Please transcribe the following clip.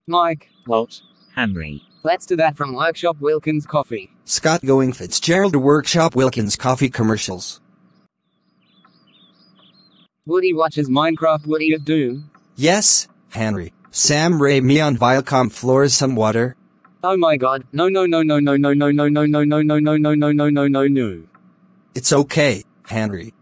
Mike. What? Hanry. Let's do that from Workshop Wilkins Coffee. Scott going Fitzgerald Workshop Wilkins Coffee commercials. Woody watches Minecraft Woody of Doom. Yes, Hanry. Sam Raimi on Viacom floors Somewater. Oh my god, no. It's okay, Hanry.